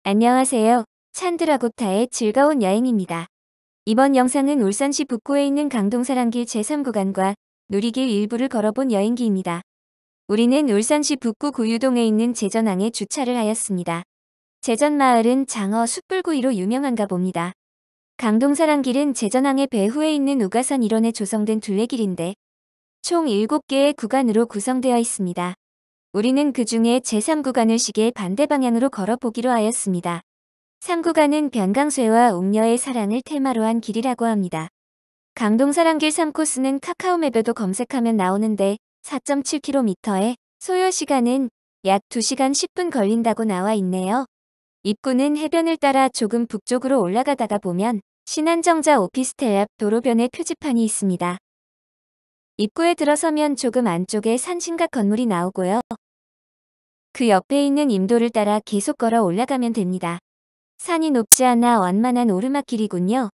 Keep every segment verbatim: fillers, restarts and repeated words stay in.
안녕하세요. 찬드라고타의 즐거운 여행입니다. 이번 영상은 울산시 북구에 있는 강동사랑길 제삼 구간과 누리길 일부를 걸어본 여행기입니다. 우리는 울산시 북구 구유동에 있는 제전항에 주차를 하였습니다. 제전마을은 장어 숯불구이로 유명한가 봅니다. 강동사랑길은 제전항의 배후에 있는 우가산 일원에 조성된 둘레길인데 총 일곱 개의 구간으로 구성되어 있습니다. 우리는 그 중에 제삼 구간을 시계 반대 방향으로 걸어보기로 하였습니다. 삼 구간은 변강쇠와 옥녀의 사랑을 테마로 한 길이라고 합니다. 강동사랑길 삼 코스는 카카오맵에도 검색하면 나오는데 사 점 칠 킬로미터에 소요 시간은 약 두 시간 십 분 걸린다고 나와 있네요. 입구는 해변을 따라 조금 북쪽으로 올라가다가 보면 신한정자 오피스텔 앞 도로변에 표지판이 있습니다. 입구에 들어서면 조금 안쪽에 산신각 건물이 나오고요. 그 옆에 있는 임도를 따라 계속 걸어 올라가면 됩니다. 산이 높지 않아 완만한 오르막길이군요.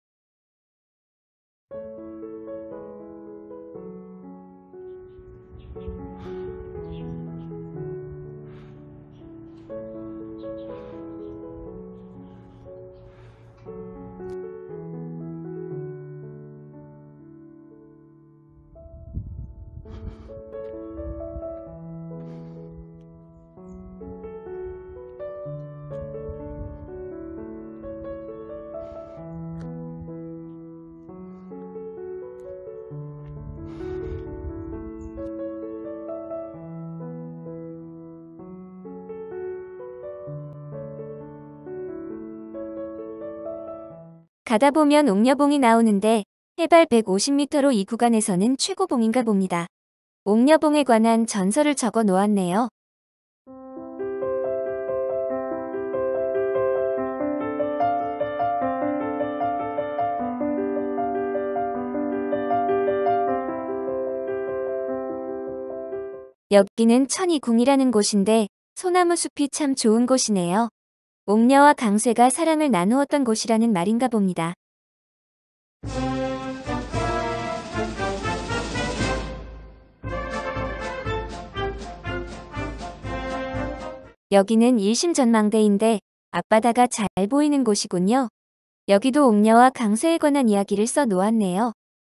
가다 보면 옥녀봉이 나오는데 해발 백오십 미터로 이 구간에서는 최고봉인가 봅니다. 옥녀봉에 관한 전설을 적어 놓았네요. 여기는 천이궁이라는 곳인데 소나무 숲이 참 좋은 곳이네요. 옥녀와 강쇠가 사랑을 나누었던 곳이라는 말인가 봅니다. 여기는 일심전망대인데 앞바다가 잘 보이는 곳이군요. 여기도 옥녀와 강쇠에 관한 이야기를 써 놓았네요.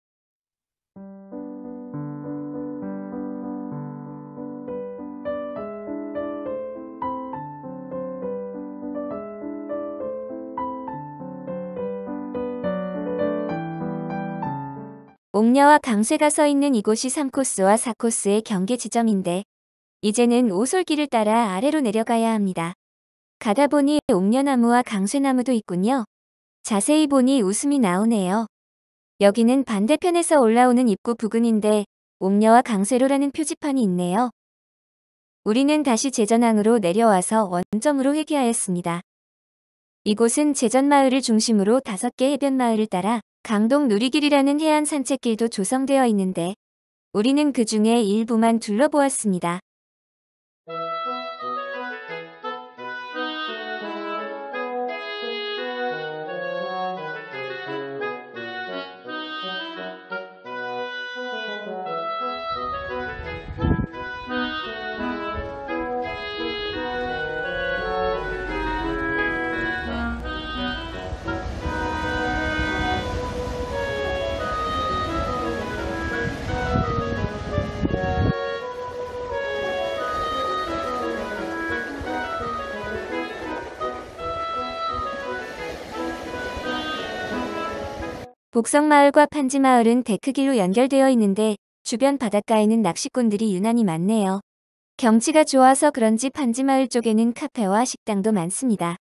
옥녀와 강쇠가 서 있는 이곳이 삼 코스와 사 코스의 경계 지점인데 이제는 오솔길을 따라 아래로 내려가야 합니다. 가다 보니 옥녀나무와 강쇠나무도 있군요. 자세히 보니 웃음이 나오네요. 여기는 반대편에서 올라오는 입구 부근인데 옥녀와 강쇠로라는 표지판이 있네요. 우리는 다시 제전항으로 내려와서 원점으로 회귀하였습니다. 이곳은 제전마을을 중심으로 다섯 개 해변마을을 따라 강동 누리길이라는 해안 산책길도 조성되어 있는데 우리는 그 중에 일부만 둘러보았습니다. 복성마을과 판지마을은 데크길로 연결되어 있는데 주변 바닷가에는 낚시꾼들이 유난히 많네요. 경치가 좋아서 그런지 판지마을 쪽에는 카페와 식당도 많습니다.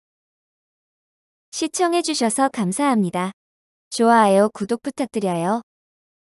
시청해주셔서 감사합니다. 좋아요, 구독 부탁드려요.